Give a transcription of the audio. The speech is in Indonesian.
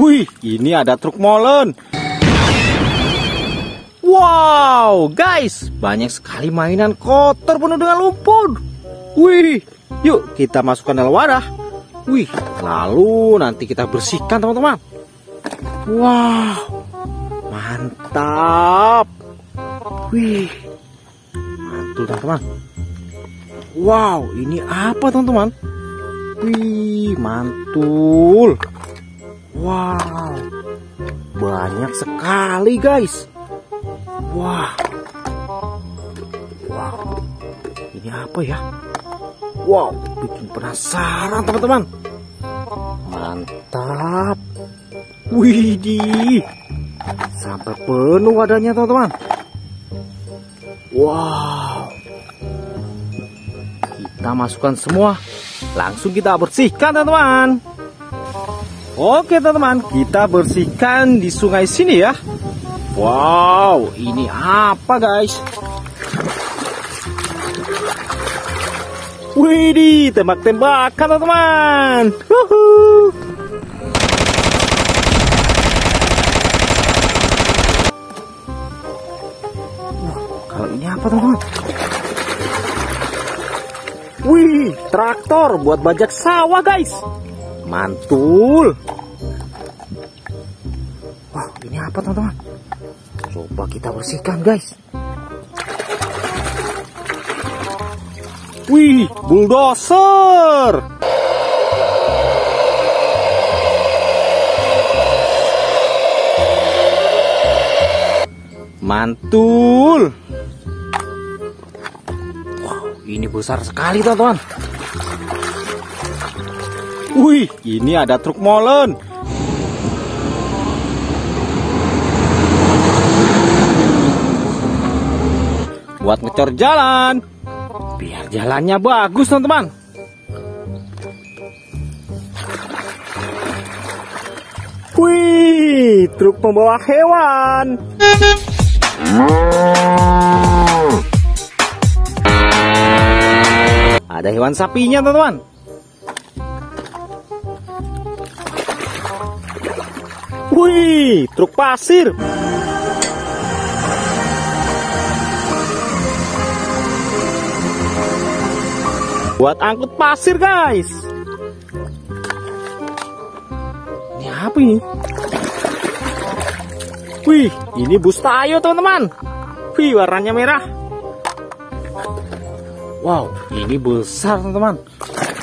Wih, ini ada truk molen. Wow, guys, banyak sekali mainan kotor penuh dengan lumpur. Wih, yuk kita masukkan dalam wadah. Wih, lalu nanti kita bersihkan, teman-teman. Wow, mantap. Wih, mantul, teman-teman. Wow, ini apa, teman-teman? Wih, mantul. Wow, banyak sekali, guys. Wah, wow, ini apa ya? Wow, bikin penasaran, teman-teman. Mantap. Widih, sampai penuh wadahnya, teman-teman. Wow, kita masukkan semua. Langsung kita bersihkan, teman-teman. Oke, teman-teman, kita bersihkan di sungai sini ya. Wow, ini apa, guys? Widih, tembak-tembakan, teman-teman. Kalau ini apa, teman-teman? Wih, traktor buat bajak sawah, guys. Mantul. Wah, ini apa, teman-teman? Coba kita bersihkan, guys. Wih, bulldozer. Mantul. Wow, ini besar sekali, teman-teman. Wih, ini ada truk molen. Buat ngecor jalan, biar jalannya bagus, teman-teman. Wih, truk pembawa hewan. Ada hewan sapinya, teman-teman. Wih, truk pasir. Buat angkut pasir, guys. Ini apa ini? Wih, ini bus Tayo, teman-teman. Wih, warnanya merah. Wow, ini besar, teman-teman.